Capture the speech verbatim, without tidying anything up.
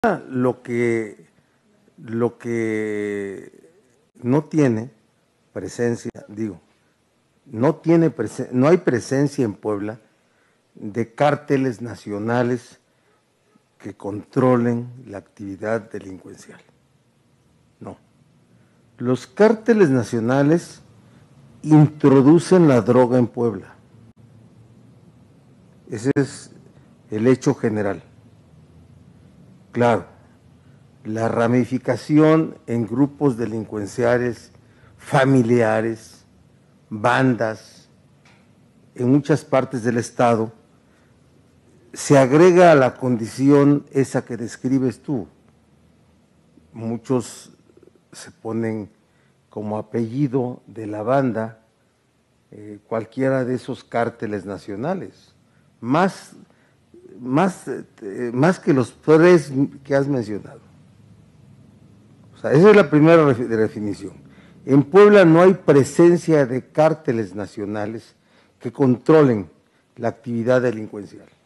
Lo que, lo que no tiene presencia, digo, no, tiene presen- no hay presencia en Puebla de cárteles nacionales que controlen la actividad delincuencial. No. Los cárteles nacionales introducen la droga en Puebla. Ese es el hecho general. Claro, la ramificación en grupos delincuenciales, familiares, bandas, en muchas partes del estado, se agrega a la condición esa que describes tú. Muchos se ponen como apellido de la banda eh, cualquiera de esos cárteles nacionales, más, más, eh, más que los tres que has mencionado. O sea, esa es la primera definición. En Puebla no hay presencia de cárteles nacionales que controlen la actividad delincuencial.